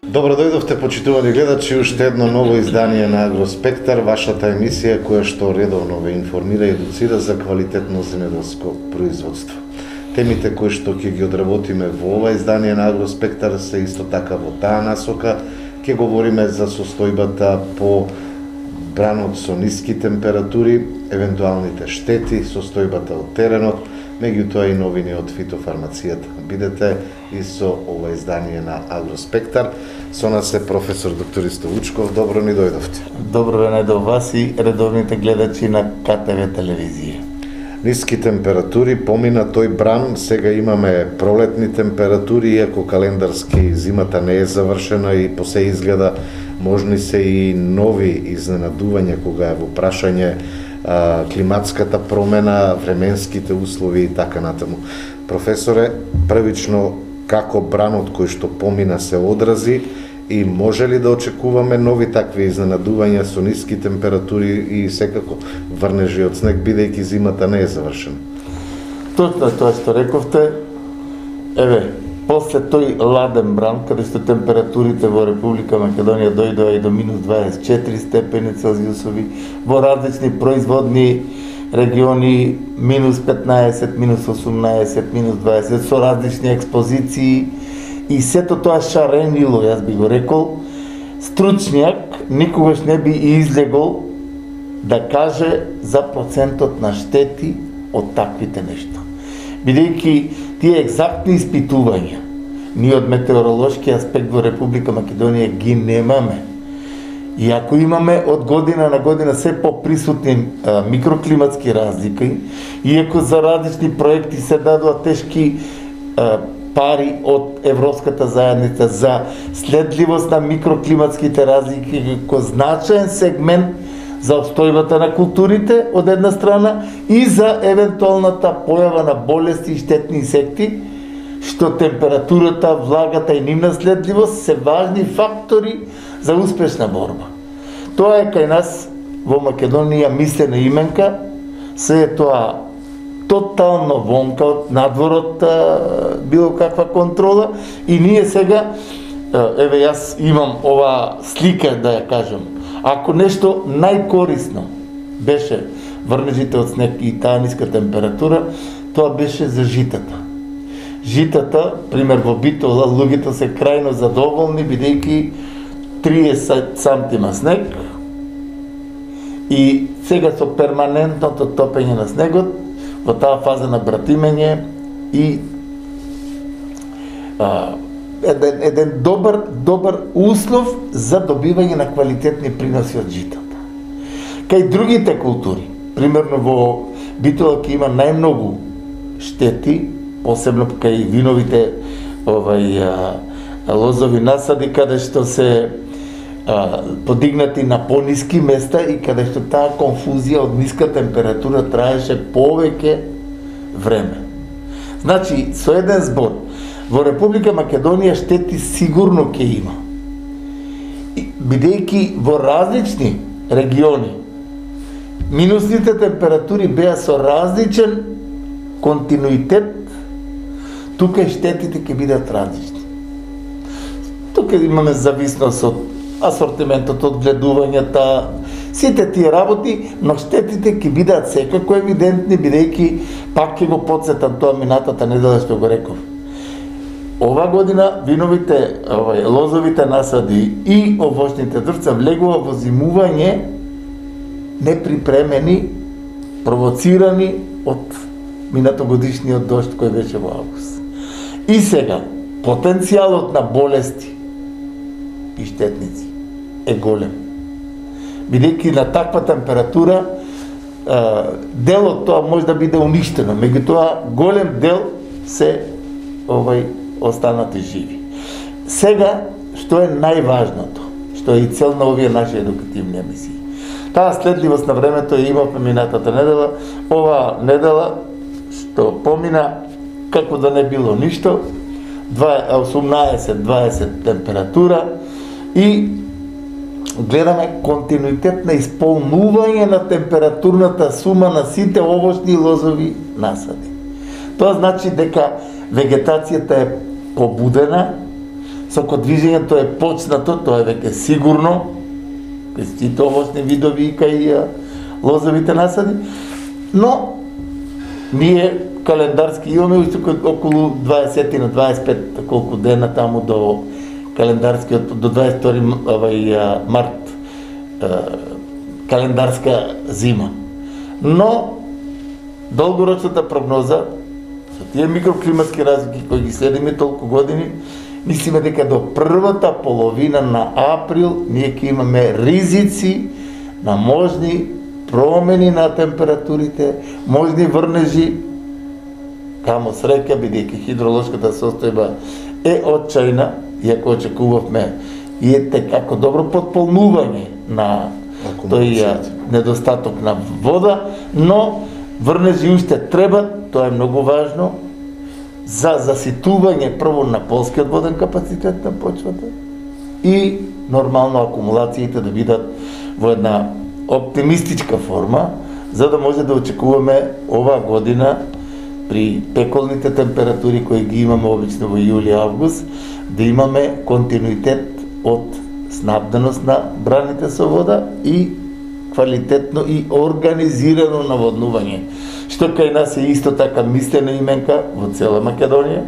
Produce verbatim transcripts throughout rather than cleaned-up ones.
Добро дојдовте, почитувани гледачи, уште едно ново издание на Агроспектар, вашата емисија која што редовно ве информира и едуцира за квалитетно земјоделско производство. Темите кои што ќе ги одработиме во ова издание на Агроспектар се исто така во таа насока. Ќе говориме за состојбата по бранот со ниски температури, евентуалните штети, состојбата од теренот, меѓутоа и новини од фитофармацијата. Бидете и со ова издание на Агроспектар. Со нас е професор доктор Исто Вучков. Добро ни дојдовте. Добро вене до вас и редовните гледачи на К Т В телевизија. Ниски температури, помина тој бран, сега имаме пролетни температури, иако календарски зимата не е завршена и по се изгледа можни се и нови изненадувања кога е во прашање а, климатската промена, временските услови и така натаму. Професоре, првично како бранот кој што помина се одрази и може ли да очекуваме нови такви изненадувања со ниски температури и секако врнежи од снег, бидејќи зимата не е завршена? Точно тоа што рековте. Еве, после тој ладен бран, каде што температурите во Република Македонија дојдоа и до минус дваесет и четири степени Целзиусови, во различни производни региони минус петнаесет, минус осумнаесет, минус дваесет, со различни експозиции, и сето тоа шаренило, јас би го рекол, стручњак никогаш не би излегол да каже за процентот на штети од таквите нешта. Бидејќи тие екзактни испитувања, ние од метеоролошки аспект во Република Македонија ги немаме. И ако имаме од година на година се поприсутни а, микроклиматски разлики, иако за различни проекти се дадоа тешки а, пари од Европската заедница за следливост на микроклиматските разлики како значаен сегмент за обстојбата на културите од една страна и за евентуалната појава на болести и штетни инсекти, што температурата, влагата и нивна следливост се важни фактори за успешна борба. Тоа е кај нас во Македонија мислена именка, се е тоа тотално вонка од надворот било каква контрола и ние сега, еве јас имам ова слика да ја кажам, ако нешто најкорисно беше врнежите од снег и таа ниска температура, тоа беше за житата. Житата, пример во Битола, луѓето се крајно задоволни бидејќи триесет сантима снег и сега со перманентното топење на снегот во таа фаза на братимење и а, еден, еден добар, добар услов за добивање на квалитетни приноси од житата. Кај другите култури, примерно во Битола ќе има најмногу штети, посебно кај виновите овај а, лозови насади, каде што се а, подигнати на пониски места и каде што таа конфузија од ниска температура траеше повеќе време. Значи, со еден збор, во Република Македонија штети сигурно ќе има. Бидејќи во различни региони минусните температури беа со различен континуитет, тука штетите ќе бидат различни. Тука имаме зависност од асортиментот, од гледувањата, сите тие работи, но штетите ќе бидат секако евидентни, бидејќи пак ќе го подсетам тоа минатата недела што го реков. Ова година виновите, овај, лозовите насади и овошните дрвца влегува во зимување неприпремени, провоцирани од минатогодишниот дожд кој беше во август. И сега, потенцијалот на болести и штетници е голем. Бидејќи на таква температура дел од тоа може да биде уништено, меѓутоа голем дел се овај останати живи. Сега, што е најважното, што е и цел на овие наши едукативни емисии. Таа следливост на времето ја имавме минатата недела, ова недела што помина како да не било ништо, осумнаесет дваесет температура и гледаме континуитет на исполнување на температурната сума на сите овошни и лозови насади. Тоа значи дека вегетацијата е побудена, Соко движењето е почнато, тоа е веќе сигурно, кај сите овошни видови и кај лозовите насади, но ние календарски имаме уште околу дваесет на дваесет и пет колку дена таму до календарскиот, до дваесет и втори овај март, календарска зима. Но долгорочната прогноза со тие микроклиматски разлики кои ги следиме толку години, мислиме дека до првата половина на април ние ќе имаме ризици на можни промени на температурите, можни врнежи, камо среќа, бидејќи хидролошката состојба е отчајна, иако очекувавме и е како добро потполнување на тој недостаток на вода, но врнежи уште требат, тоа е многу важно, за заситување прво на полскиот воден капацитет на почвата и нормално акумулациите да бидат во една оптимистичка форма, за да може да очекуваме оваа година при пеколните температури кои ги имаме обично во јули-август, да имаме континуитет од снабденост на браните со вода и квалитетно и организирано наводнување, што кај нас е исто така мислена именка во цела Македонија,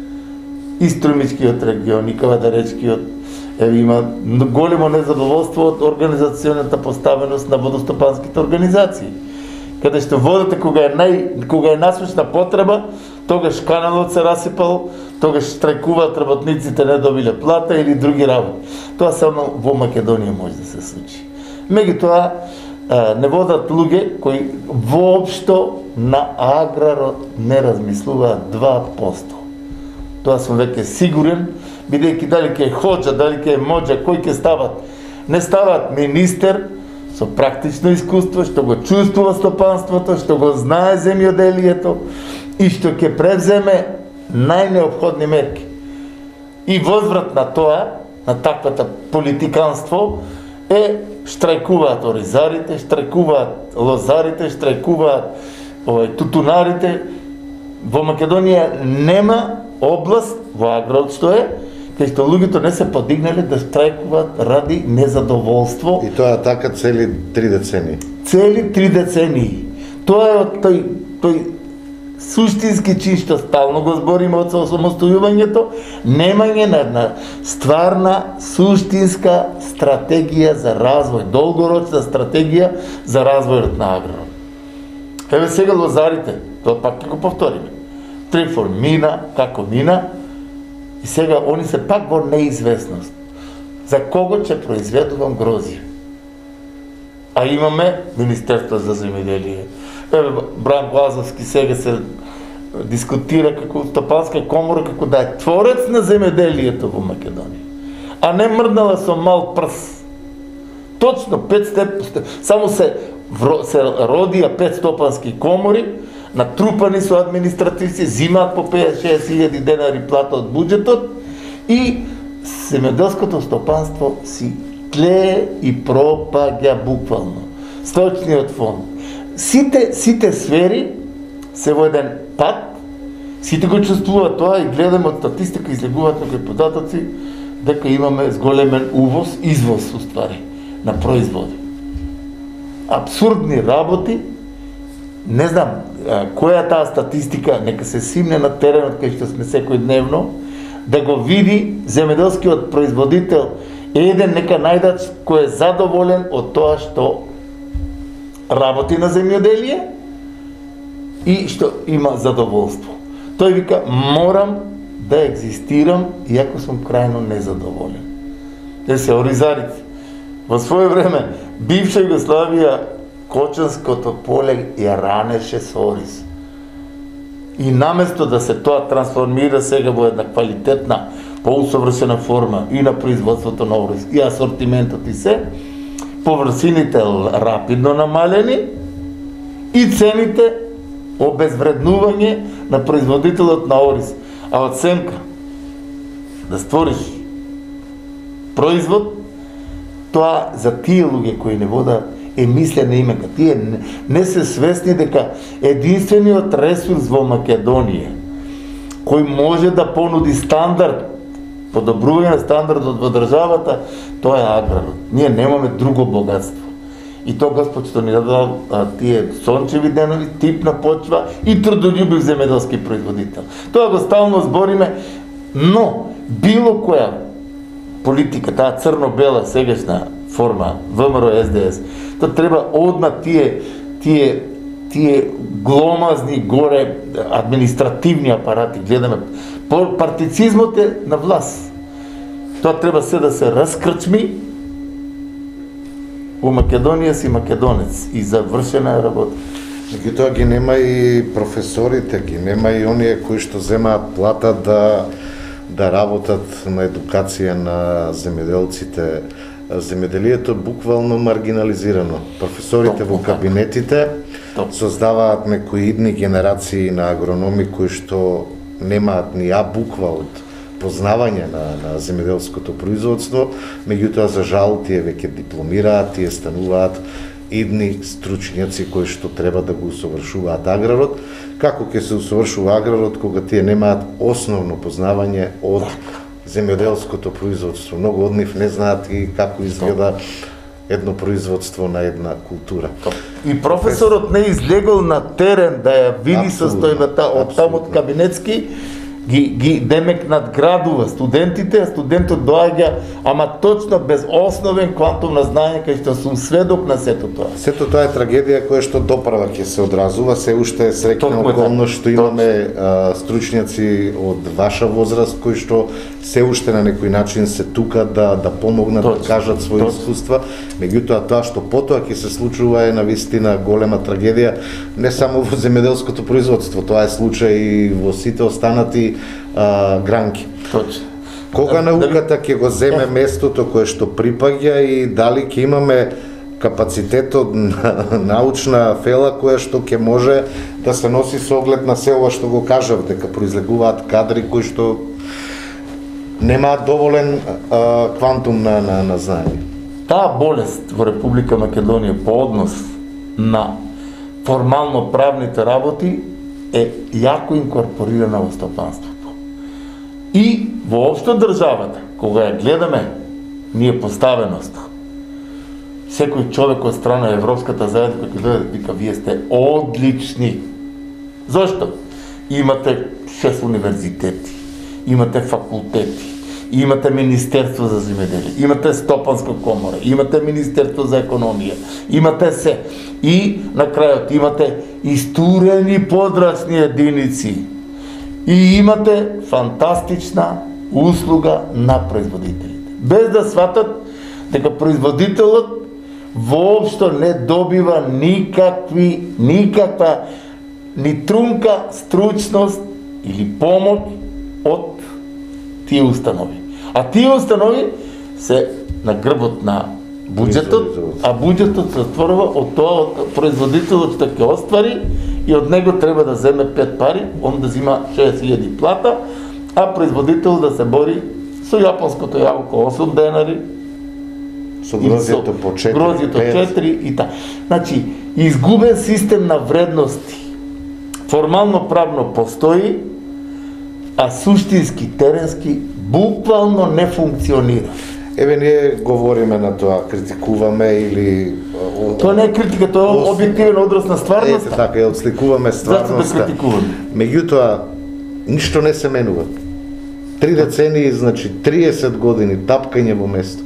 и Струмичкиот регион, и Кавадаречкиот, еве има големо незадоволство од организационата поставеност на водостопанските организации, каде што водата кога е нај кога е насущна потреба, тогаш каналот се расипал, тогаш штрајкуваат работниците, не добиле плата или други работи. Тоа само во Македонија може да се случи. Меѓутоа, не водат луѓе кои воопшто на аграрот не размислуваат два посто. Тоа сум веќе сигурен, бидејќи дали ќе е хоџа, дали ќе е моџа, кој ќе стават, не стават министер со практично искуство, што го чувствува стопанството, што го знае земјоделието и што ќе превземе најнеопходни мерки. И возврат на тоа, на таквата политиканство, е штрајкуваат оризарите, штрајкуваат лозарите, штрајкуваат овај тутунарите. Во Македонија нема област во аграрот што е кај што луѓето не се подигнале да штрајкуваат ради незадоволство. И тоа така цели три децении. Цели три децении. Тоа е од тој тој суштински чин што стално го збориме од самостојувањето, немање на една стварна, суштинска стратегија за развој, долгорочна стратегија за развојот на аграрот. Еве сега лозарите, тоа пак ќе го повториме. Трифор мина, како мина, и сега они се пак во неизвестност. За кого ќе произведувам грозје? А имаме Министерство за земјоделие. Еве Бранко Азовски сега се дискутира како стопанска комора, како да е творец на земјоделието во Македонија. А не мрднала со мал прс. Точно пет степ, само се се родија пет стопански комори, натрупани со административци, зимаат по петдесет до шеесет илјади денари плата од буџетот и земјоделското стопанство си тлее и пропаѓа буквално. Сточниот фонд. Сите, сите сфери се во еден пат, сите го чувствуваат тоа и гледаме од статистика, излегуваат некои податоци, дека имаме зголемен увоз, извоз уствари, на производи. Абсурдни работи, не знам која е таа статистика, нека се симне на теренот кај што сме секој дневно, да го види земјоделскиот производител е еден нека најдач кој е задоволен од тоа што работи на земјоделие и што има задоволство. Тој вика, морам да екзистирам, иако сум крајно незадоволен. Те се оризарите. Во своје време, бивша Југославија, Кочанското поле ја ранеше со ориз. И наместо да се тоа трансформира сега во една квалитетна, поусовршена форма и на производството на ориз, и асортиментот и се, поврсините рапидно намалени и цените обезвреднување на производителот на ориз. А од семка да створиш производ, тоа за тие луѓе кои не водат е мислена именка. Тие не, не се свесни дека единствениот ресурс во Македонија кој може да понуди стандард подобрување на стандардот во државата, тоа е аграрот. Ние немаме друго богатство. И тоа Господ што ни дадал тие сончеви денови, типна почва и трудолюбив земјоделски производител. Тоа го стално збориме, но било која политика, таа црно-бела сегашна форма ВМРО С Д С, тоа треба одма тие тие тие гломазни горе административни апарати, гледаме, партицизмот е на власт. Тоа треба се да се раскрчми. У Македонија си македонец и завршена е работа. Меѓутоа ги нема и професорите, ги нема и оние кои што земаат плата да да работат на едукација на земјоделците. Земјоделието буквално маргинализирано. Професорите во кабинетите создаваат некои идни генерации на агрономи кои што немаат ни а буква од познавање на, на земјоделското производство, меѓутоа за жал тие веќе дипломираат, тие стануваат идни стручњаци кои што треба да го усовршуваат аграрот. Како ќе се усовршува аграрот кога тие немаат основно познавање од земјоделското производство? Многу од нив не знаат и како изгледа едно производство на една култура. И професорот не излегол на терен да ја види состојбата од таму од кабинетски, ги, ги демек надградува студентите, а студентот доаѓа, ама точно без основен квантум на знаење, кај што сум сведок на сето тоа. Сето тоа е трагедија која што доправа ќе се одразува, се уште е среќна околност што имаме а, стручњаци од ваша возраст кои што се уште на некој начин се тука да да помогнат точно, да кажат своји точно. искуства, меѓутоа тоа што потоа ќе се случува е навистина голема трагедија не само во земјоделското производство, тоа е случај и во сите останати а, гранки. Точно. Кога науката ќе го земе местото кое што припаѓа и дали ќе имаме капацитетот на научна фела која што ќе може да се носи со оглед на се ова што го кажав, дека произлегуваат кадри кои што немаат доволен а, квантум на, на, на знаење. Таа болест во Република Македонија по однос на формално правните работи е јако инкорпорирана во стопанството. И воопшто државата, кога ја гледаме ние поставеност, секој човек од страна Европската заедница кој гледа вика вие сте одлични. Зошто? Имате шест универзитети, имате факултети, имате Министерство за земјоделие, имате Стопанска комора, имате Министерство за економија, имате се. И на крајот имате истурени подрачни единици. И имате фантастична услуга на производителите. Без да сватат дека производителот воопшто не добива никакви, никаква ни трунка стручност или помош од тие установи. А тие установи се на грбот на буџетот, а буџетот се отворува од тоа од производителот што ќе оствари и од него треба да земе пет пари, он да зима шест илјади плата, а производител да се бори со јапонското јаболко осум денари, со грозјето по четири, грозјето четири и така. Значи, изгубен систем на вредности. Формално правно постои, а суштински теренски буквално не функционира. Еве ние говориме на тоа, критикуваме или тоа не е критика, тоа е објективен одраз на стварноста. Ете така, ја отсликуваме стварноста. Зашто да критикуваме? Меѓутоа, ништо не се менува. Три децении, значи триесет години тапкање во место.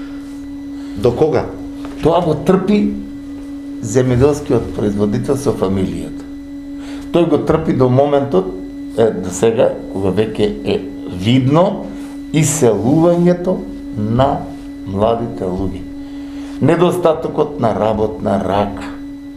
До кога? Тоа го трпи земјоделскиот производител со фамилијата. Тој го трпи до моментот, е, до сега, кога веќе е видно иселувањето на младите луѓе. Недостатокот на работна рака.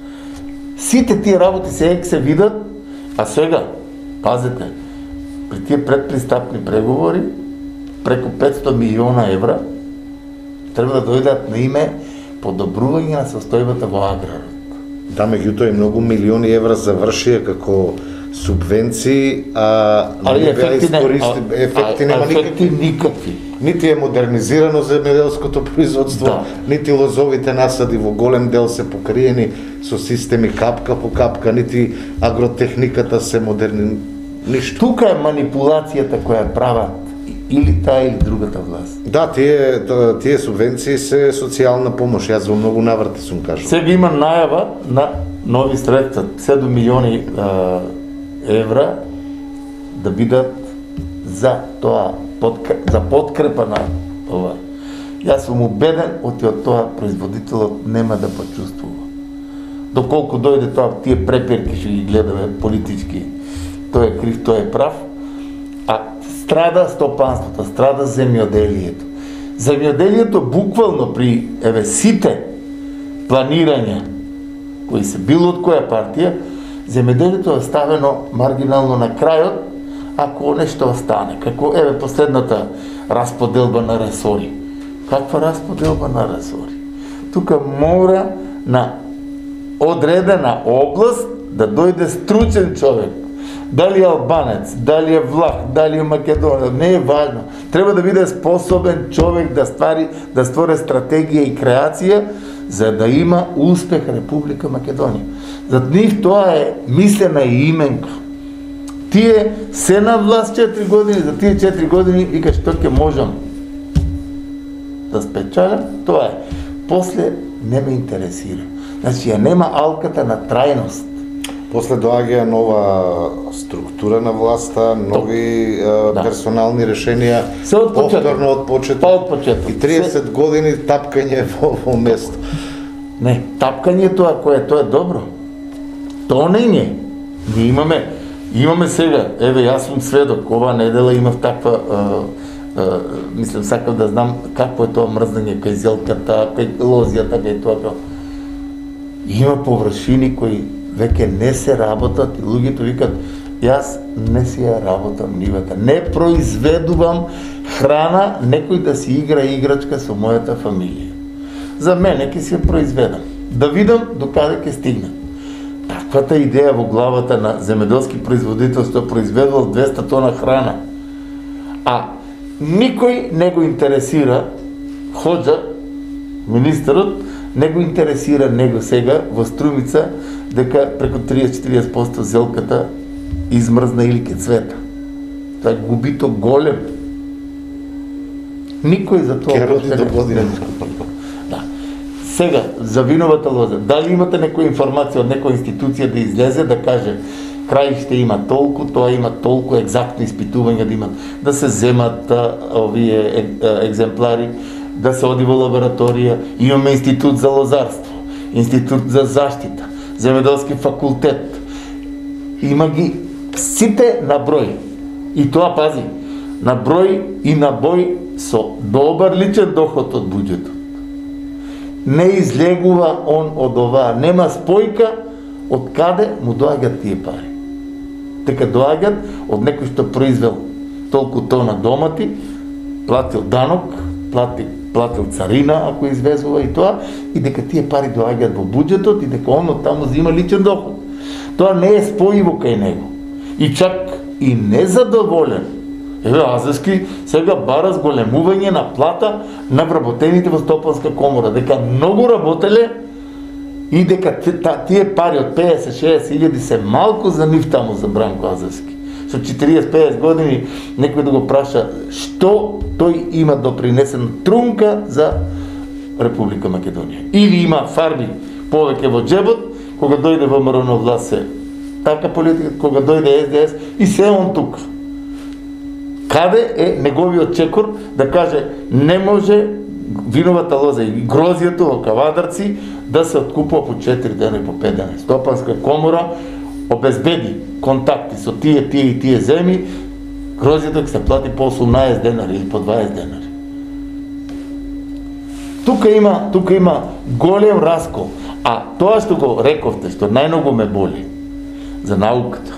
Сите тие работи сега се видат, а сега, пазете, при тие предпристапни преговори, преку петстотини милиона евра, треба да дојдат на име подобрување на состојбата во аграрот. Да, меѓутоа и многу милиони евра завршија како субвенции, а Ali не беа искористи, а, ефекти а, нема ефекти никакви. никакви. Нити е модернизирано земјоделското производство, Да. нити лозовите насади во голем дел се покриени со системи капка по капка, нити агротехниката се модерни, ништо. Тука е манипулацијата која прават или таа или другата власт. Да, тие, т- тие субвенции се социјална помош, јас во многу наврати сум кажал. Сега има најава на нови средства, седум милиони а, евра да бидат за тоа подкрепа, за подкрепа на ова. Јас сум убеден оти од тоа производителот нема да почувствува. Доколку дојде тоа тие препирки што ги гледаме политички, тој е крив, тој е прав, а страда стопанството, страда земјоделието. Земјоделието буквално при еве сите планирања кои се било од која партија, земјоделието е ставено маргинално на крајот, ако нешто остане, како еве последната расподелба на ресори. Каква расподелба на ресори? Тука мора на одредена област да дојде стручен човек. Дали е албанец, дали е влах, дали е македонец, не е важно. Треба да биде способен човек да ствари, да створи стратегија и креација за да има успех Република Македонија. За нив тоа е мислена и именка. Тие се на власт четири години, за тие четири години вика што ќе можам да спечалам, тоа е. После не ме интересира. Значи, ја нема алката на трајност. После доаѓа нова структура на власта, нови е, Да. персонални решенија, Се од почеток. повторно од почеток. Па од почеток. И триесет години тапкање во, во место. Не, тапкањето ако е тоа е добро. Тоа не е. Ние имаме имаме сега, еве јас сум сведок, оваа недела имав таква а, а, мислам сакав да знам какво е тоа мрзнење кај зелката, кај лозијата, кај тоа како. Има површини кои веќе не се работат и луѓето викат јас не си ја работам нивата, не произведувам храна, некој да си игра играчка со мојата фамилија. За мене ќе си ја произведам, да видам докаде ќе стигнам. Таквата идеја во главата на земјоделски производител што произведувал двеста тона храна, а никој не го интересира, Хоџа, министерот, не го интересира него сега во Струмица дека преку триесет до четириесет проценти зелката измрзна или ке цвета. Тоа е губито голем. Никој за тоа Ке роди до година. Да. Сега, за виновата лоза, дали имате некоја информација од некоја институција да излезе да каже краиште има толку, тоа има толку екзактни испитувања да имат, да се земат а, овие е, е, екземплари, да се оди во лабораторија, имаме институт за лозарство, институт за заштита, земјоделски факултет. Има ги сите на број. И тоа пази, на број и на бој со добар личен доход од буџетот. Не излегува он од оваа, нема спојка од каде му доаѓаат тие пари. Дека доаѓаат од некој што произвел толку тона домати, платил данок, платил, платил царина ако извезува и тоа, и дека тие пари доаѓаат во буџетот и дека он од таму зима личен доход. Тоа не е спојиво кај него. И чак и незадоволен. Еве Азески сега бара зголемување на плата на вработените во Стопанска комора, дека многу работеле и дека тие пари од педесет до шеесет илјади се малку за нив таму за Бранко Азески. Со четириесет до педесет години некој да го праша што тој има допринесен трунка за Република Македонија. Или има фарби повеќе во джебот, кога дојде ВМРО власт се така политика, кога дојде Ес Де Ес и се он тука. Каде е неговиот чекор да каже не може виновата лоза и грозијето во Кавадарци да се откупува по четири дена и по пет дена. Стопанска комора обезбеди контакти со тие, тие и тие земји, грозијето ќе се плати по осумнаесет денари или по дваесет денари. Тука има, тука има голем раскол, а тоа што го рековте, што најмногу ме боли за науката.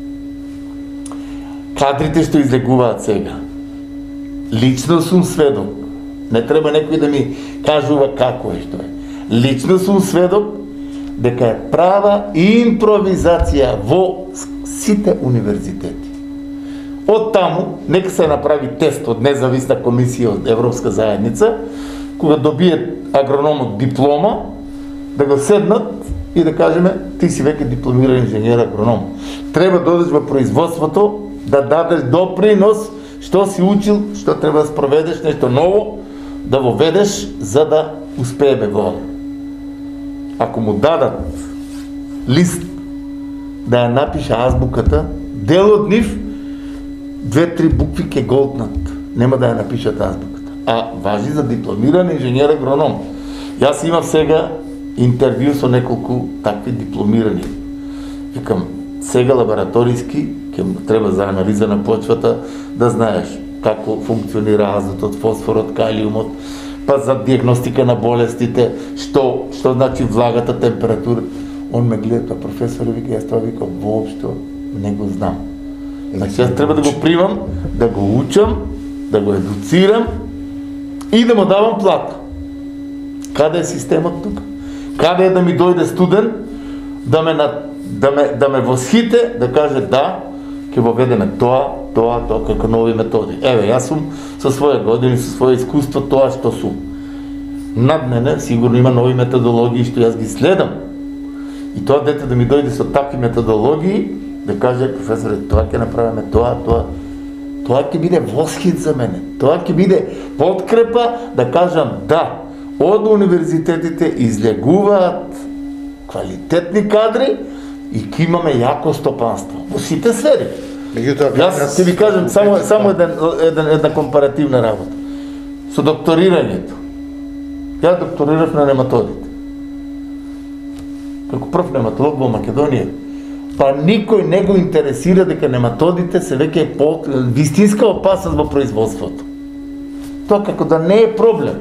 Кадрите што излегуваат сега. Лично сум сведок. Не треба некој да ми кажува како е што е. Лично сум сведок дека е права импровизација во сите универзитети. Од таму, нека се направи тест од независна комисија од Европска заедница, кога добие агрономот диплома, да го седнат и да кажеме, ти си веќе дипломиран инженер агроном. Треба да одиш во производството, да дадеш допринос што си учил, што треба да спроведеш, нешто ново, да го ведеш, за да успееме во ова. Ако му дадат лист да ја напише азбуката, дел од нив две-три букви ке голтнат, нема да ја напишат азбуката. А важи за дипломиран инженер агроном. Јас имав сега интервју со неколку такви дипломирани. Викам, сега лабораторијски ќе треба за анализа на почвата да знаеш како функционира азотот, фосфорот, калиумот, па за диагностика на болестите, што што значи влагата, температура. Он ме гледа, па професор, вика, јас тоа вика воопшто не го знам. Значи јас треба да го примам, да го учам, да го едуцирам и да му давам плата. Каде е системот тука? Каде е да ми дојде студент да ме на да ме да ме восхите, да каже да, ќе воведеме тоа, тоа, тоа како нови методи. Еве, јас сум со своје години, со своје искуство тоа што сум. Над мене сигурно има нови методологии што јас ги следам. И тоа дете да ми дојде со такви методологии, да каже професоре, тоа ќе направиме, тоа, тоа. Тоа ќе биде восхит за мене. Тоа ќе биде подкрепа да кажам да. Од универзитетите излегуваат квалитетни кадри и ќе имаме јако стопанство во сите сфери. Јас ќе ви кажам само само еден, еден една компаративна работа. Со докторирањето. Ја докторирав на нематодите. Како прв нематолог во Македонија. Па никој не го интересира дека нематодите се веќе по вистинска опасност во производството. Тоа како да не е проблем.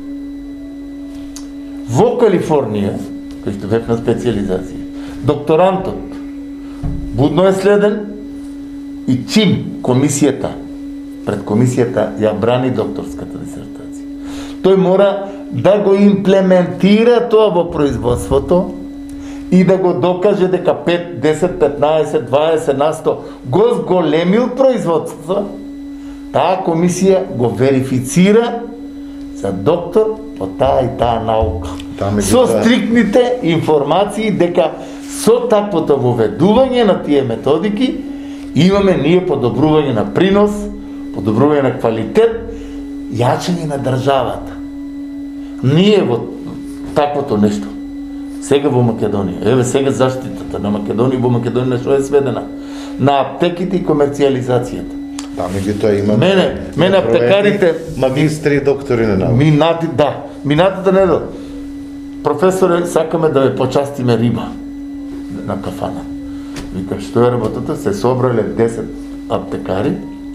Во Калифорнија, кој што бев на специализација, докторантот будно е следен и чим комисијата, пред комисијата ја брани докторската дисертација, тој мора да го имплементира тоа во производството и да го докаже дека пет, десет, петнаесет, дваесет на сто го зголемил производството, таа комисија го верифицира за доктор по таа и таа наука. Со стриктните информации дека со таквото воведување на тие методики имаме ние подобрување на принос, подобрување на квалитет, јачање на државата. Ние во таквото нешто сега во Македонија, еве сега заштитата на Македонија во Македонија што е сведена на аптеките и комерцијализацијата. Да, меѓутоа имаме мене, мене аптекарите, магистри и доктори на наука. Минати, да, минатата недела. Професоре, сакаме да ве почастиме риба на кафана. Викам, што е работата? Се собрале десет аптекари.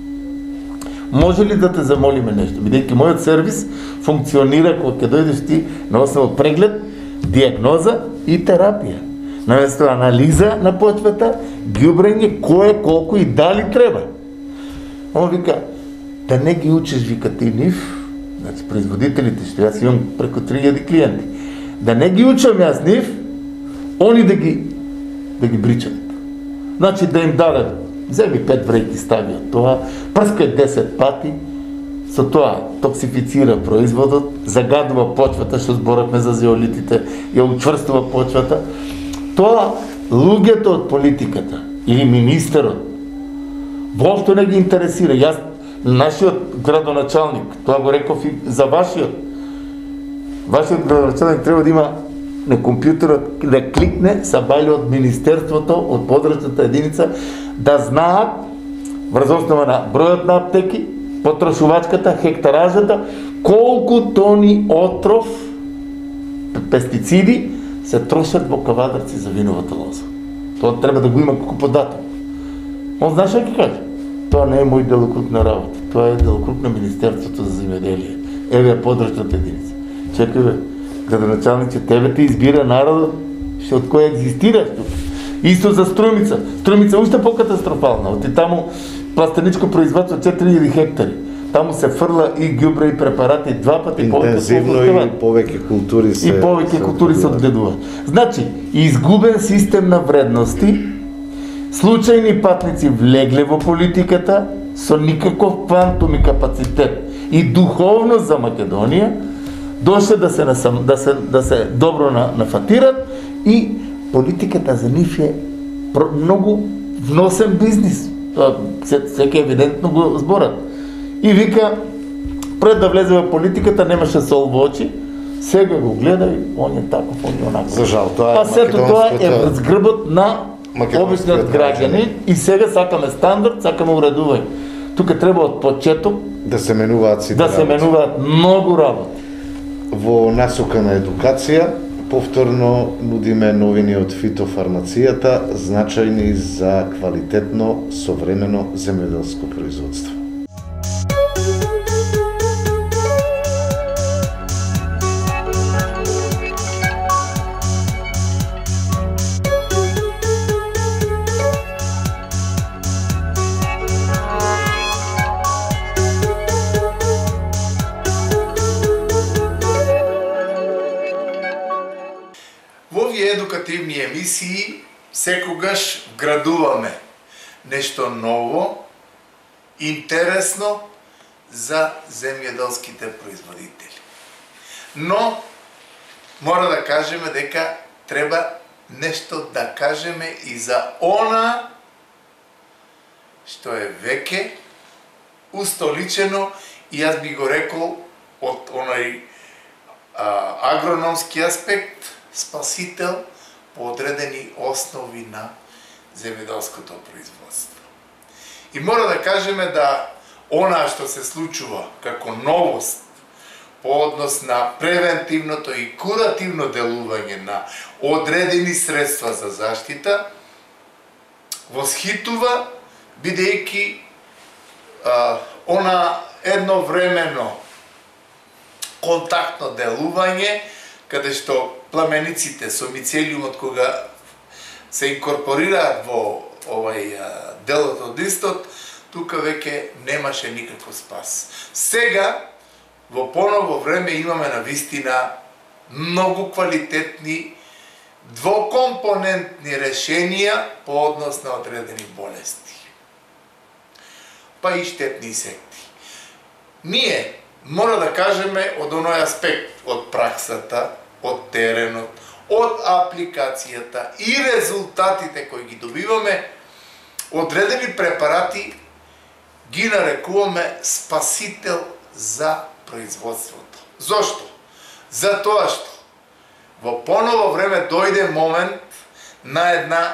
Може ли да те замолиме нешто? Бидејќи мојот сервис функционира кога ќе дојдеш ти на основа преглед, диагноза и терапија. Наместо анализа на почвата, ѓубрење кое, колку и дали треба. Он вика, да не ги учиш, вика ти нив, значи производителите, што јас имам преку три илјади клиенти, да не ги учам јас нив, они да ги да ги бричат. Значи да им даде, земи пет врејки стави од тоа, прскај десет пати, со тоа токсифицира производот, загадува почвата, што зборавме за зеолитите, ја учврстува почвата. Тоа луѓето од политиката или министерот воопшто не ги интересира. Јас, нашиот градоначалник, тоа го реков и за вашиот. Вашиот градоначалник треба да има на компјутерот да кликне са бајле од министерството, од подрачната единица, да знаат врз основа на бројот на аптеки, потрошувачката, хектаражата, колку тони отров, пестициди се трошат во кавадарци за виновата лоза. Тоа треба да го има како податок. Он знаеш што ќе каже? Тоа не е мој делокруг на работа. Тоа е делокруг на Министерството за земјоделие. Еве подрачната единица. Чекај бе, градоначалниче, тебе те избира народот, што од кој екзистираш тука. Исто за Струмица. Струмица уште покатастрофална. Оти таму пластеничко производство четири илјади хектари. Таму се фрла и ѓубре и препарати два пати интензивно и повеќе култури се и повеќе култури се одгледуваат. Значи, изгубен систем на вредности, случајни патници влегле во политиката со никаков квантум и капацитет и духовност за Македонија, дошле да се насам, да се да се добро на, нафатират и политиката за нив е многу вносен бизнис. Тоа се, секој евидентно го зборат. И вика, пред да влезе в политиката немаше сол во очи, сега го гледај, он е таков, он е онако. За жал, тоа е Па сето тоа е македонското- згрбот на обичниот граѓанин и сега сакаме стандард, сакаме уредување. Тука треба од почеток да се менуваат сите да се работи. менуваат многу работи. Во насока на едукација, повторно нудиме новини од фитофармацијата, значајни за квалитетно, современо земјоделско производство. Во овие едукативни емисии секогаш вградуваме нешто ново, интересно за земјоделските производители. Но мора да кажеме дека треба нешто да кажеме и за она што е веќе устоличено и јас би го рекол од онај а, агрономски аспект, спасител по одредени основи на земјоделското производство. И мора да кажеме да она што се случува како новост по однос на превентивното и куративно делување на одредени средства за заштита восхитува, бидејќи а, она едновремено контактно делување, каде што пламениците со мицелиумот кога се инкорпорираат во овај делот од листот, тука веќе немаше никаков спас. Сега, во поново време имаме на вистина многу квалитетни двокомпонентни решенија по однос на одредени болести, па и штетни инсекти. Ние мора да кажеме од оној аспект, од праксата, од теренот, од апликацијата и резултатите кои ги добиваме, одредени препарати ги нарекуваме спасител за производството. Зошто? Затоа што во поново време дојде момент на една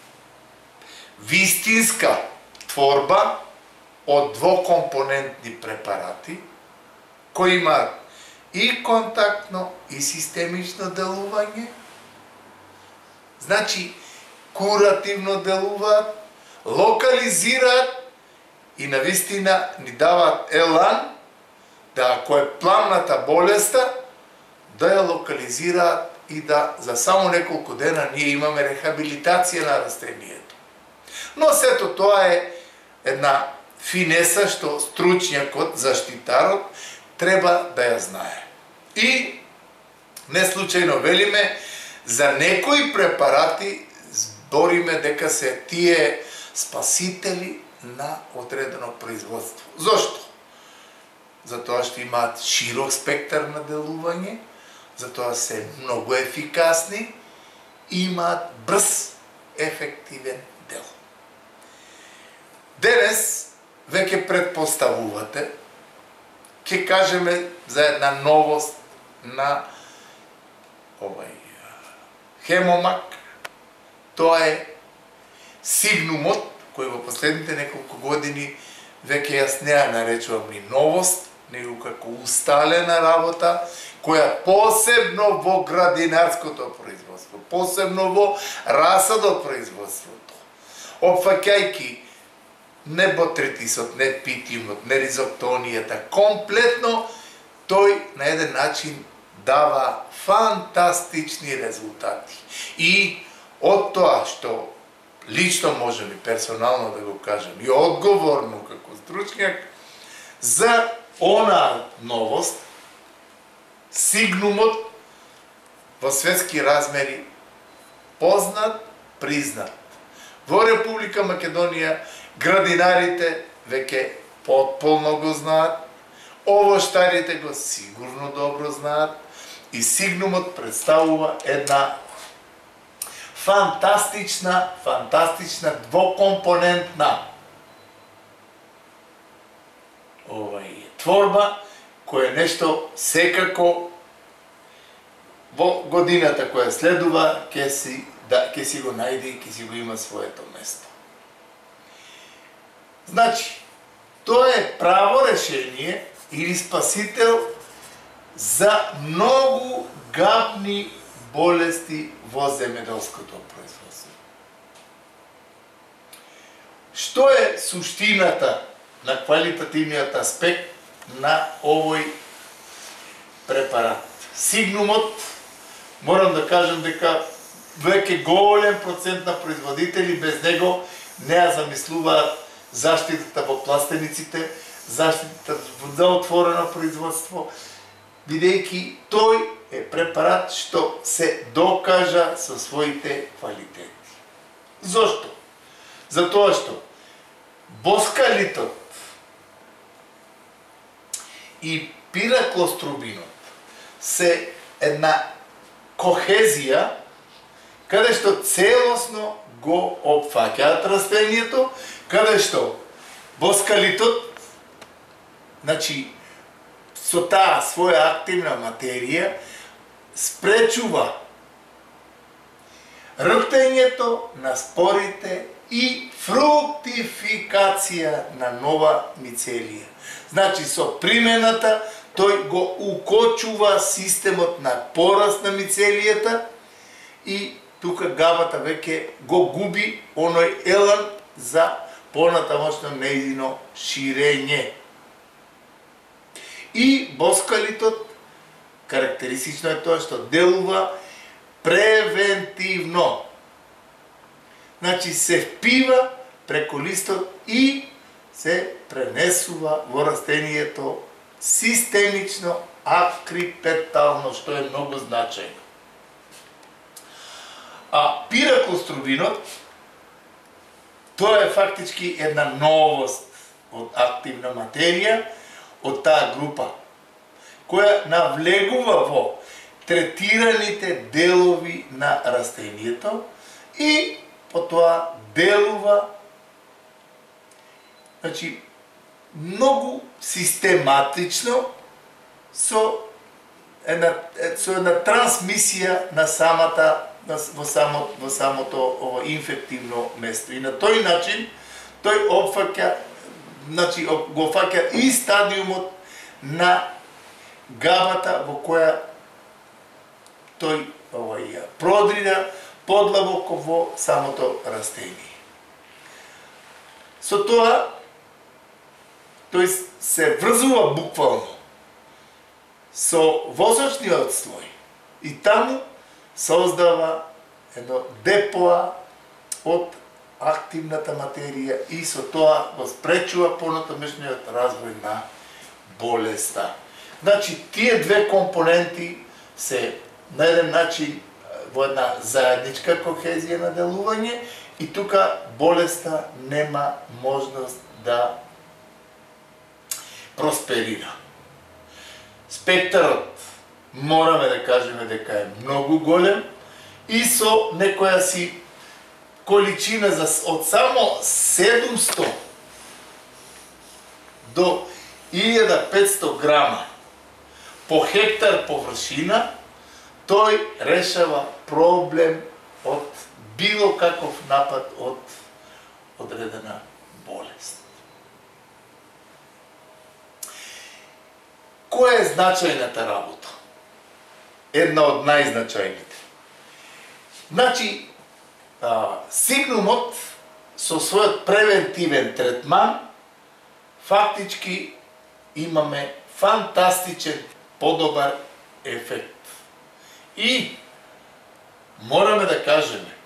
вистинска творба од двокомпонентни препарати кои имаат и контактно и системично делување, значи куративно делуваат, локализираат и навистина ни даваат елан да ако е пламната болеста, да ја локализираат и да за само неколку дена ние имаме рехабилитација на растенијето. Но сето тоа е една финеса што стручњакот, заштитарот, треба да ја знае. И не случајно велиме за некои препарати збориме дека се тие спасители на одредено производство. Зошто? Затоа што имаат широк спектар на делување, затоа се многу ефикасни и имаат брз, ефективен дел. Денес веќе предпоставувате, ќе кажеме за една новост на овај хемомак, тоа е сигнумот, кој во последните неколку години веќе јас не ја наречувам ни новост, него како усталена работа, која посебно во градинарското производство, посебно во расадопроизводството, опфаќајќи не ботритисот, не питимот, не ризоктонијата, комплетно тој на еден начин дава фантастични резултати. И од тоа што лично можем и персонално да го кажем, и одговорно како стручњак, за она новост, сигнумот во светски размери познат, признат. Во Република Македонија градинарите веќе потполно го знаат, овоштарите го сигурно добро знаат и сигнумот представува една фантастична, фантастична двокомпонентна овај творба која е нешто секако во годината која следува ќе си да ќе си го најде и ќе си го има своето место. Значи, тоа е право решение или спасител за многу гадни болести во земјоделското производство. Што е суштината на квалитативниот аспект на овој препарат? Сигнумот, морам да кажам дека веќе голем процент на производители без него не ја замислуваат заштитата во пластениците, заштитата за отворено производство, бидејќи тој е препарат што се докажа со своите квалитети. Зошто? Затоа што боскалитот и пираклострубинот се една кохезија каде што целосно го опфаќаат растението, каде што боскалитот, значи, со таа своја активна материја спречува рптењето на спорите и фруктификација на нова мицелија. Значи, со примената тој го укочува системот на пораст на мицелијата и тука габата веќе го губи оној елан за понатамошно нејзино ширење. И боскалитот, карактеристично е тоа што делува превентивно. Значи се впива преку листот и се пренесува во растението системично, акрипетално, што е многу значајно. А пираклострубинот, тоа е фактички една новост од активна материја, од таа група, која навлегува во третираните делови на растението и потоа делува, значи, многу систематично со една, со една трансмисија на самата во, само, во самото ово инфективно место. И на тој начин тој опфаќа, значи го фаќа и стадиумот на габата во која тој овој продрира подлабоко во самото растение. Со тоа тој се врзува буквално со восочниот слој и таму создава едно депоа од активната материја и со тоа го спречува понатамошниот развој на болеста. Значи, тие две компоненти се на еден начин во една заедничка кохезија на делување и тука болеста нема можност да просперира. Спектарот мораме да кажеме дека е многу голем и со некоја си количина за, од само седумсто до илјада петсто грама по хектар површина, тој решава проблем од било каков напад од одредена болест. Која е значајната работа? Една од најзначајните. Значи, а, сигнумот со својот превентивен третман фактички имаме фантастичен, подобар ефект. И мораме да кажеме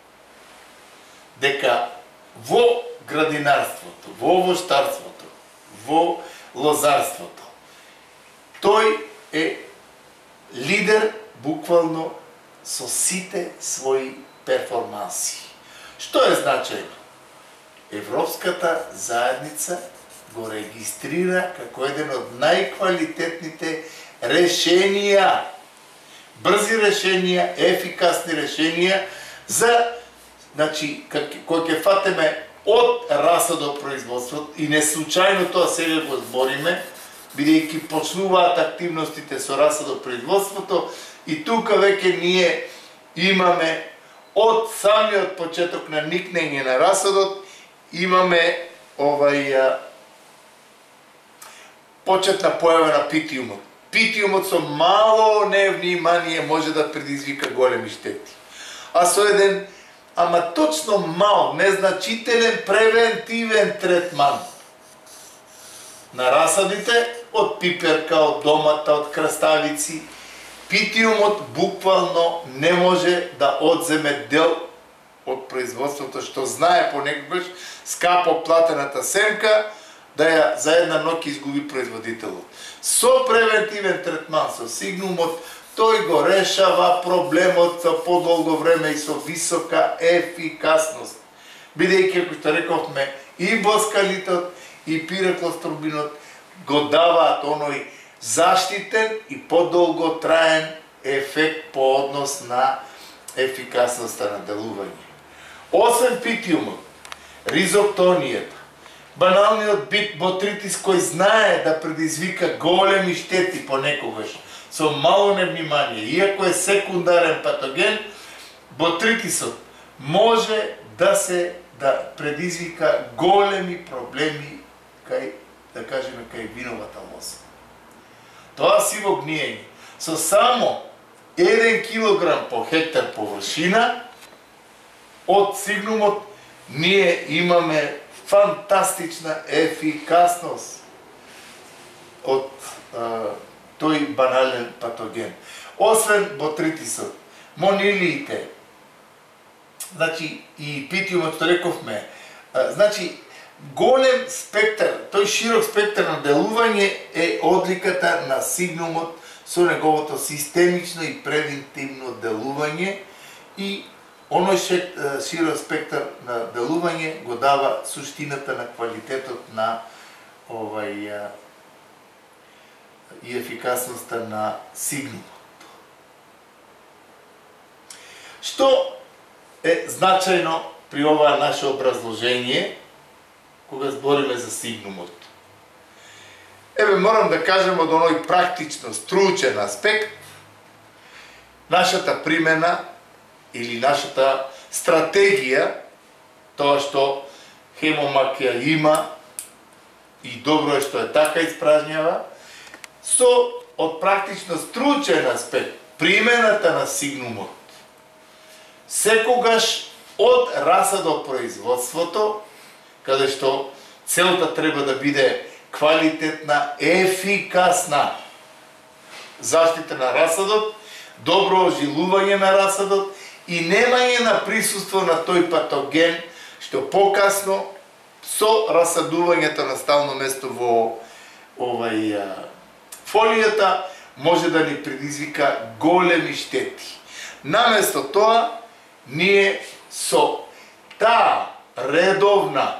дека во градинарството, во овоштарството, во лозарството, тој е лидер буквално со сите своји перформанси. Што е значајно? Европската заедница го регистрира како еден од најквалитетните решенија, брзи решенија, ефикасни решенија за, значи, кој ќе фатеме од расадот производството и не случајно тоа сега го збориме, бидејќи почнуваат активностите со расадопроизводството и тука веќе ние имаме од самиот почеток на никнење на расадот, имаме овај почетна појава на питиумот. Питиумот со мало невнимание може да предизвика големи штети. А со еден, ама точно мал, незначителен превентивен третман на расадите, од пиперка, од домата, од краставици, питиумот буквално не може да одземе дел од производството, што знае понекогаш скапо платената семка, да ја за една ноќ изгуби производителот. Со превентивен третман, со сигнумот, тој го решава проблемот за подолго време и со висока ефикасност. Бидејќи, како што рековме, и боскалитот, и пиреклостробинот го даваат оној заштитен и подолго траен ефект по однос на ефикасноста на делување. Освен питиумот, ризоктонијата, баналниот бит ботритис кој знае да предизвика големи штети понекогаш со мало невнимание, иако е секундарен патоген, ботритисот може да се да предизвика големи проблеми кај, да кажеме, кај виновата лоза. Тоа сиво гниење со само еден килограм по хектар површина од сигнумот ние имаме фантастична ефикасност од а, тој банален патоген. Освен ботритисот, монилиите, значи и питиумот, што рековме, а, значи голем спектар, тој широк спектар на делување е одликата на сигнумот со неговото системично и превентивно делување и оној широк спектар на делување го дава суштината на квалитетот на овај и ефикасноста на сигнумот. Што е значајно при ова наше образложение кога збориме за сигнумот? Еве, морам да кажем од оној практично стручен аспект, нашата примена или нашата стратегија, тоа што Хемомак ја има и добро е што е така испражњава, со од практично стручен аспект, примената на сигнумот, секогаш од расадопроизводството, каде што целта треба да биде квалитетна, ефикасна заштита на расадот, добро ожилување на расадот и немање на присуство на тој патоген, што покасно со расадувањето на стално место во овај фолијата може да ни предизвика големи штети. Наместо тоа, ние со таа редовна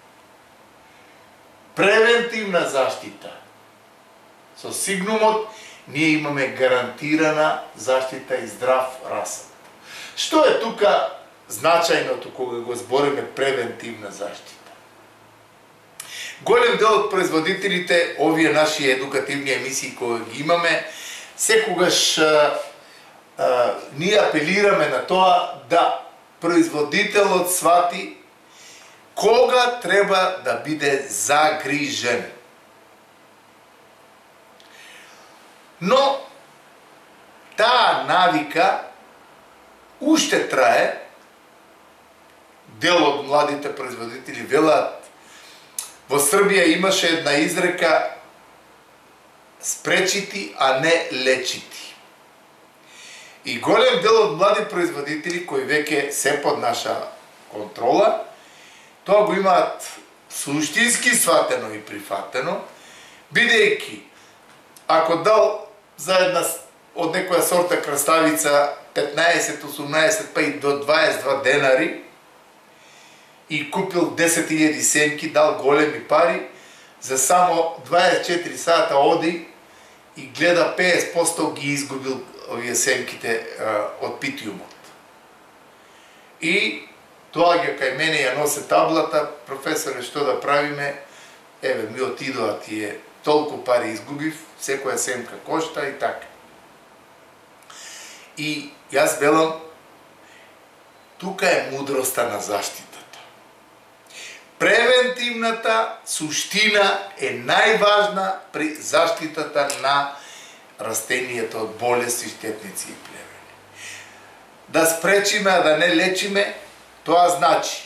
превентивна заштита со сигнумот ние имаме гарантирана заштита и здрав расад. Што е тука значајното кога го збориме превентивна заштита? Голем дел од производителите, овие наши едукативни емисии кои ги имаме, секогаш а, а, ние апелираме на тоа да производителот свати кога треба да биде загрижен. Но таа навика уште трае. Дел од младите производители велат, во Србија имаше една изрека спречити, а не лечити. И голем дел од млади производители кои веќе се под наша контрола, тоа го имаат суштински сватено и прифатено, бидејќи ако дал за една од некоја сорта краставица петнаесет, осумнаесет па и до дваесет и два денари и купил десет илјади семки, дал големи пари, за само дваесет и четири сата оди и гледа петдесет проценти ги изгубил овие семките а, од питиумот. И тоа ги кај мене ја носе таблата, професоре, што да правиме? Еве, ми отидоа тие толку пари изгубив, секоја семка кошта и така. И јас велам, тука е мудроста на заштитата. Превентивната суштина е најважна при заштитата на растенијата од болести, штетници и плевели. Да спречиме, а да не лечиме, тоа значи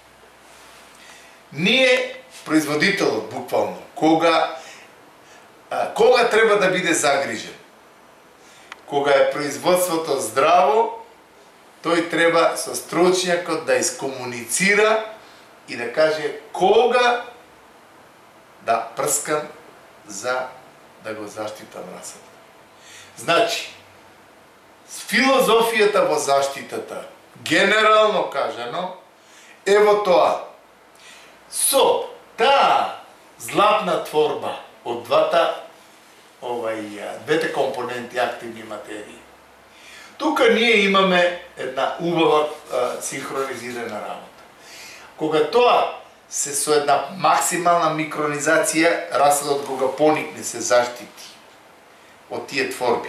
ние, производителот, буквално, кога, кога треба да биде загрижен? Кога е производството здраво, тој треба со стручњакот да искомуницира и да каже кога да прскам за да го заштитам расата. Значи, филозофијата во заштитата, генерално кажано, е во тоа. Со таа златна творба од двата овај двете компоненти активни материи. Тука ние имаме една убава а, синхронизирана работа. Кога тоа се со една максимална микронизација, расадот кога поникне се заштити од тие творби.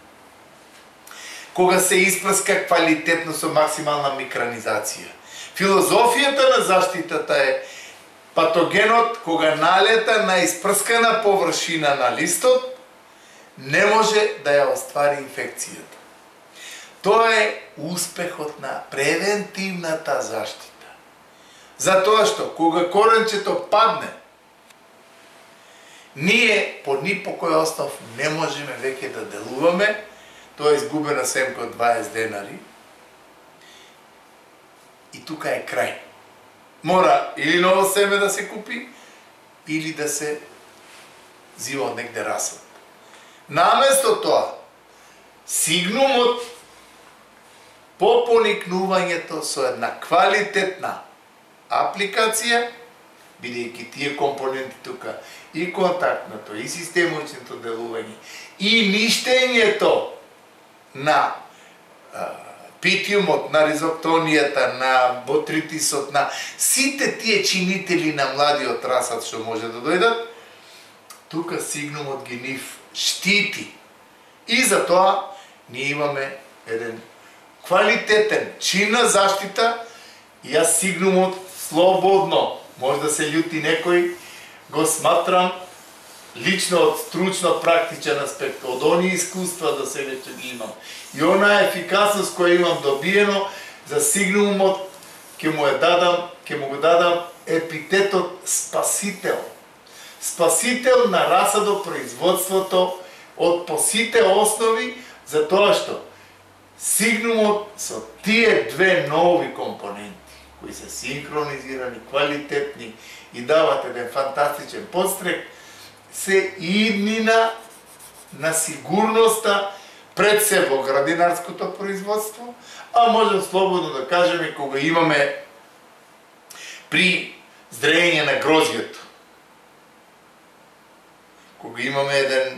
Кога се испрска квалитетно со максимална микронизација. Филозофијата на заштитата е патогенот кога налета на испрскана површина на листот, не може да ја оствари инфекцијата. Тоа е успехот на превентивната заштита. Затоа што кога коренчето падне, ние по ни по кој основ не можеме веќе да делуваме, тоа е изгубена семка од дваесет денари. И тука е крај. Мора или ново семе да се купи, или да се зива од негде расад. Наместо тоа, сигнумот по поникнувањето со една квалитетна апликација, бидејќи тие компоненти тука, и контактното, и системочното делување, и ништењето на а, питиумот, на ризоктонијата, на ботритисот, на сите тие чинители на младиот расад што може да дојдат, тука сигнумот ги нив штити. И затоа ние имаме еден квалитетен чин на заштита и јас сигнумот слободно, може да се љути некој, го сматрам лично од стручно практичен аспект, од оние искуства да се веќе ги имам. И онаа ефикасност која имам добиено за сигнумот, ќе му ја дадам, ќе му го дадам епитетот спасител. Спасител на расадопроизводството од по сите основи, за тоа што сигнумот со тие две нови компоненти, кои се синхронизирани, квалитетни и дават еден фантастичен подстрек, се иднина на сигурноста пред се во градинарското производство, а можем слободно да кажеме кога имаме при зрејење на грозјето, кога имаме еден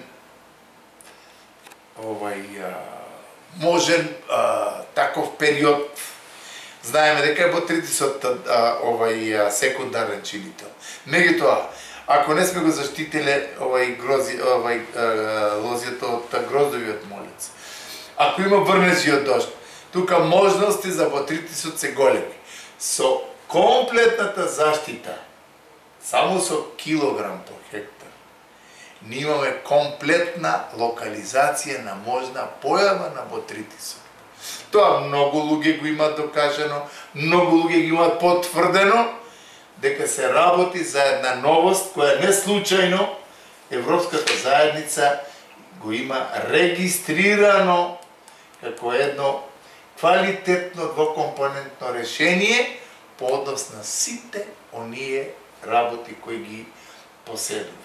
овај а, можен а, таков период, знаеме дека е ботритисот а, овај а, секундарен чинител. Меѓутоа, ако не сме го заштитиле овај грози, овај а, лозјето од гроздовиот молец, ако има врнежи од дожд, тука можности за ботритисот се големи. Со комплетната заштита, само со килограм по хектар, ние имаме комплетна локализација на можна појава на ботритисот. Тоа многу луѓе го имаат докажано, многу луѓе го имаат потврдено, дека се работи за една новост која не случајно Европската заедница го има регистрирано како едно квалитетно двокомпонентно решение по однос на сите оние работи кои ги поседува.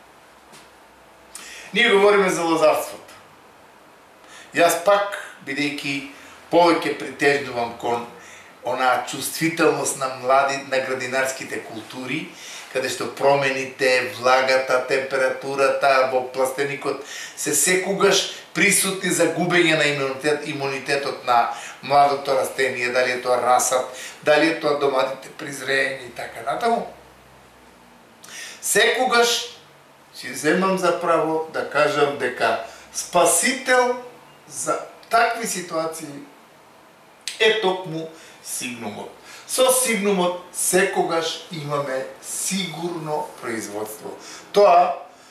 Ние говориме за лозарството. Јас пак, бидејќи повеќе притежнувам кон онаа чувствителност на млади, на градинарските култури, каде што промените, влагата, температурата во пластеникот се секогаш присутни за губење на имунитет, имунитетот на младото растение, дали е тоа расад, дали е тоа доматите при зрејење и така натаму. Секогаш си земам за право да кажам дека спасител за такви ситуации е токму Сигнумот. Со Сигнумот секогаш имаме сигурно производство. Тоа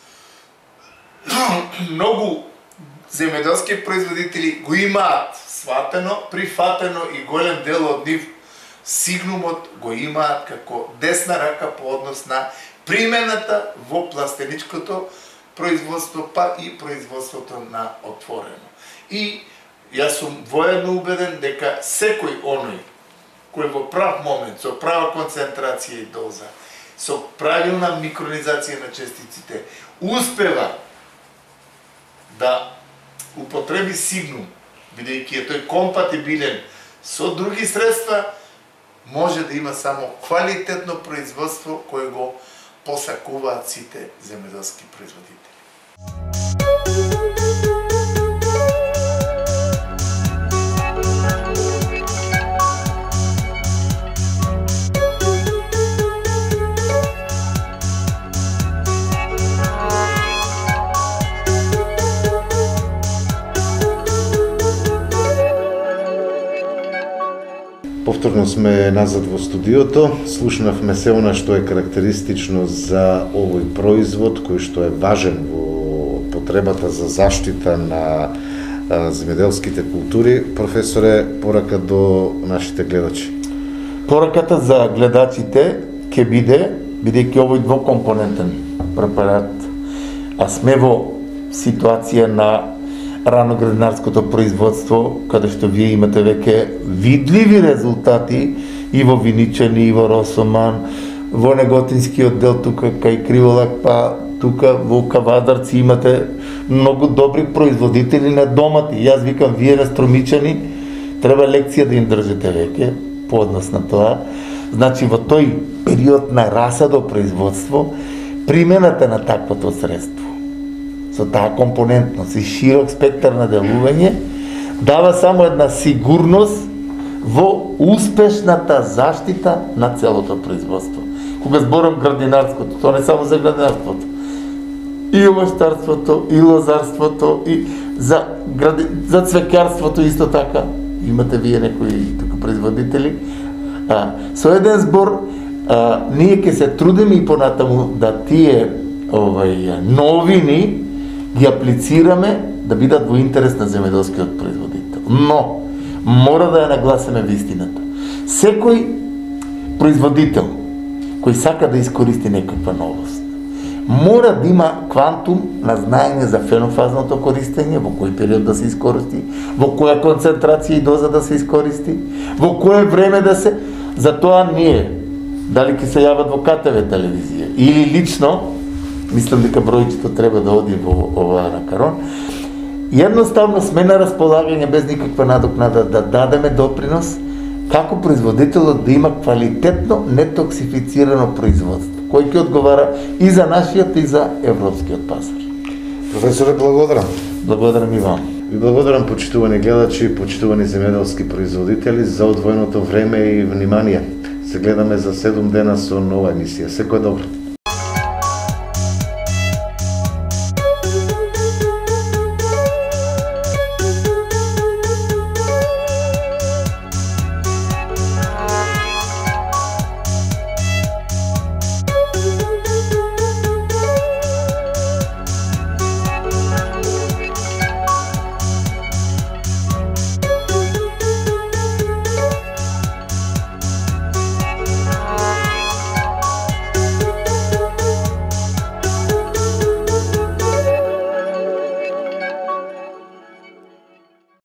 многу земјоделски производители го имаат сватено, прифатено и голем дел од нив Сигнумот го имаат како десна рака по однос на примената во пластеничкото производство, па и производството на отворено. И јас сум воедно убеден дека секој оној кој во прав момент, со права концентрација и доза, со правилна микронизација на частиците, успева да употреби Сигнум, бидејќи е тој компатибилен со други средства, може да има само квалитетно производство кое го посакуваат сите земјоделски производители. Повторно сме назад во студиото. Слушнавме се она што е карактеристично за овој производ, кој што е важен во потребата за заштита на земјоделските култури. Професоре, порака до нашите гледачи. Пораката за гледачите ќе биде, бидејќи овој двокомпонентен препарат, а сме во ситуација на раноградинарското производство, каде што вие имате веќе видливи резултати и во Виничани, и во Росоман, во Неготинскиот дел тука кај Криволак, па тука во Кавадарци имате многу добри производители на домати. Јас викам, вие на Струмичани треба лекција да им држите веќе по однос на тоа. Значи во тој период на расадо производство, примената на таквото средство со таа компонентност и широк спектар на делување, дава само една сигурност во успешната заштита на целото производство. Кога зборам градинарското, тоа не само за градинарството, и овощарството, и лозарството, и за, гради... за цвеќарството исто така, имате вие некои тука производители. А, со еден збор, а, ние ќе се трудиме и понатаму да тие овај, новини ги аплицираме да бидат во интерес на земјоделскиот производител. Но, мора да ја нагласиме вистината. Секој производител кој сака да искористи некаква новост, мора да има квантум на знаење за фенофазното користење, во кој период да се искористи, во која концентрација и доза да се искористи, во кое време да се... Затоа ние, дали ќе се јават во Ка Те Ве телевизија, или лично, мислам дека бројчето треба да оди во оваа на Карон. Едноставно сме на располагање без никаква надокнада да дадеме допринос како производителот да има квалитетно нетоксифицирано производство, кој ќе одговара и за нашиот и за европскиот пазар. Професоре, благодарам. Благодарам и вам. Ви благодарам, почитувани гледачи, почитувани земјоделски производители, за одвоеното време и внимание. Се гледаме за седум дена со нова емисија. Секој добро.